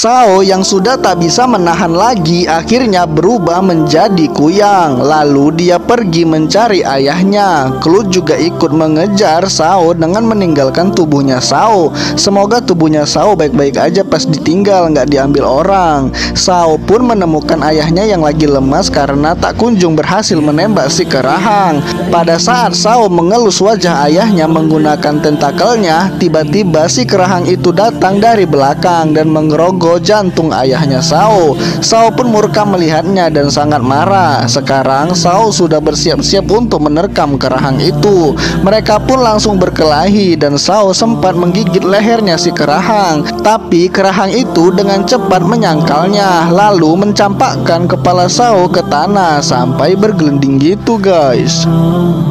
Sao yang sudah tak bisa menahan lagi akhirnya berubah menjadi kuyang. Lalu dia pergi mencari ayahnya. Cloud juga ikut mengejar Sao dengan meninggalkan tubuhnya Sao. Semoga tubuhnya Sao baik-baik aja pas ditinggal, nggak diambil orang. Sao pun menemukan ayahnya yang lagi lemas karena tak kunjung berhasil menembak si kerahang. Pada saat Sao mengelus wajah ayahnya menggunakan tentakelnya, tiba-tiba si kerahang itu datang dari belakang dan mengerogol jantung ayahnya Sao. Sao pun murka melihatnya dan sangat marah. Sekarang Sao sudah bersiap-siap untuk menerkam kerahang itu. Mereka pun langsung berkelahi dan Sao sempat menggigit lehernya si kerahang. Tapi kerahang itu dengan cepat menyangkalnya, lalu mencampakkan kepala Sao ke tanah sampai bergelinding gitu guys.